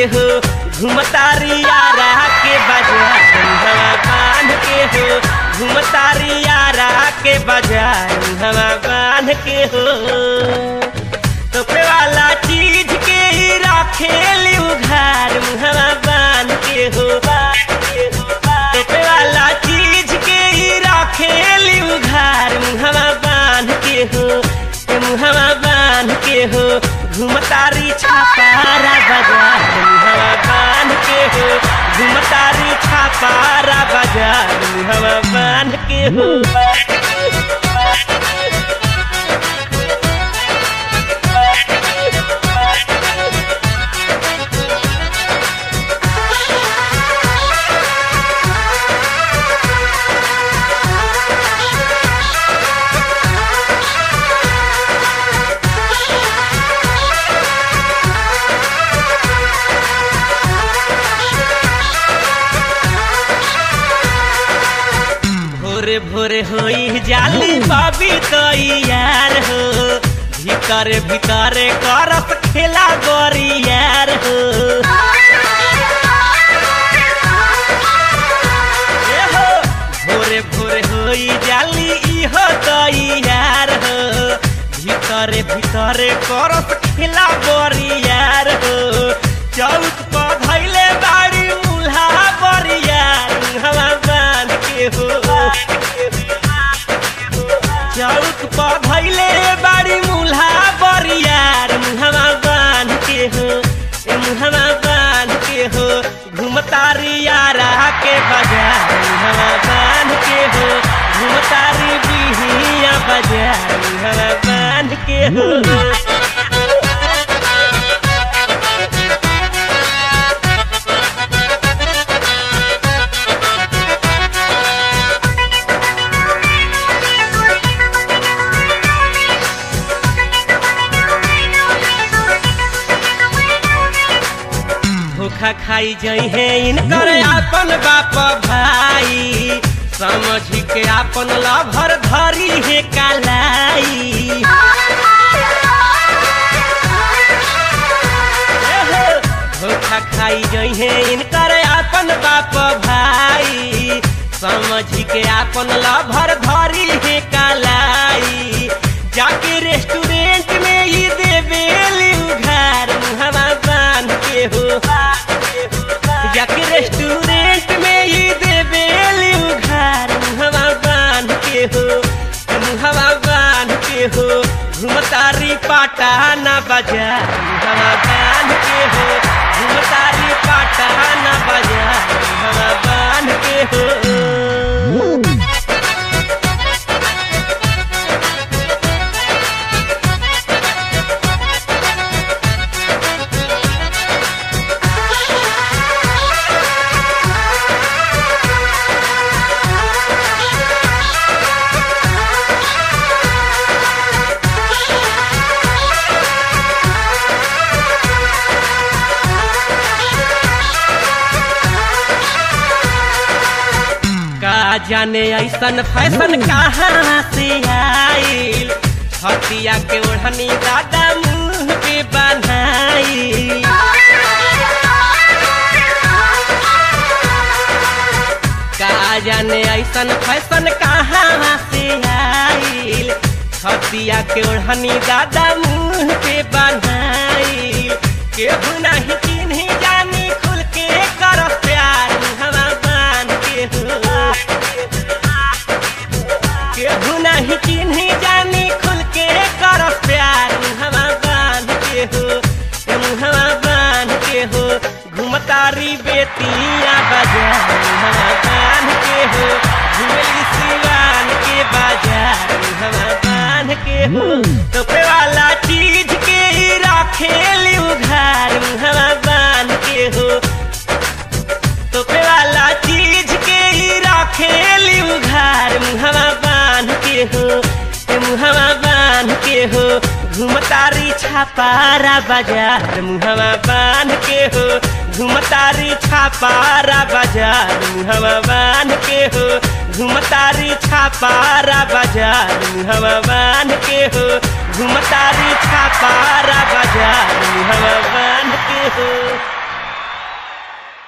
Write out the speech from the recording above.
हो घुमतारी यारा के बाजार हवा बांध के हो घुमतारी यारा के बाजार हवा बांध के हो तोपे वाला चीज के ही रखेली उघार हवा बांध के हो तोपे वाला चीज के ही रखेली उघार हवा बांध के हो मुहवा बांध के हो घुमतारी छापारा बाजार मुहवा बांध के हो घुमतारी छापारा बाजार मुहवा बांध के हो भोरे भोरे होई जाली बाबी तो यार हो भीतर भीतर करत खेला गोरी यार हो भोरे भोरे होई जाली इहो तो यार हो भीतर भीतर करत खेला गोरी यार हो चौक पर धैले बाड़ी मुल्हा बड़ी यार हवा बांध के हो चौक पर धैले बाड़ी मुल्हा बरियार मुहवा बांध के हो मुहवा बांध के हो घुमतारी यारा के बाजार मुहवा बांध के हो घुमतारी बिहिया बाजार मुहवा बांध के हो धोखा खाई जाई है इनकर आपन बाप भाई समझ के आपन लभर धरी है कालाई धोखा खाई जाई है इनकर आपन बाप भाई समझ के आपन लभर धरी है कालाई जाके रेस्टोरेंट में ही देवेली उघार मुहवा बांध के हो जाके रेस्टोरेंट में ही देवेली उघार मुहवा बांध के हो मुहवा बांध के हो घुमतारी पाटाना बाजार मुहवा बांध के हो घुमतारी पाटाना बाजार मुहवा बांध के हो जाने ऐसन फैशन कहाँ से आइल छतिया के ओढ़नी दादा मुँह पे बनाई का जाने ऐसन फैशन कहाँ से आइल छतिया के ओढ़नी दादा मुँह पे बनाई केहू नहीं चिन्ही जानी खुल के कर प्यार हवा बांध के हो केहू नहीं चिन्ही जानी खुल के कर प्यार मुहवा बांध के हो मुहवा बांध के हो घुमतारी बेतिया बाजार मुहवा बांध के हो घुमली सिवान के बाजार मुहवा बांध के हो तोपे वाला चीज के ही रखेली उघार मुहवा बांध के हो तोपे वाला चीज के ही रखेली उघार मुहवा बांध के हो मुहवा बांध के हो घुमतारी छापारा बाजार मुहवा बांध के हो घुमतारी छापारा बाजार मुहवा बांध के हो घुमतारी छापारा बाजार मुहवा बांध के हो घुमतारी छापारा बाजार मुहवा बांध के हो।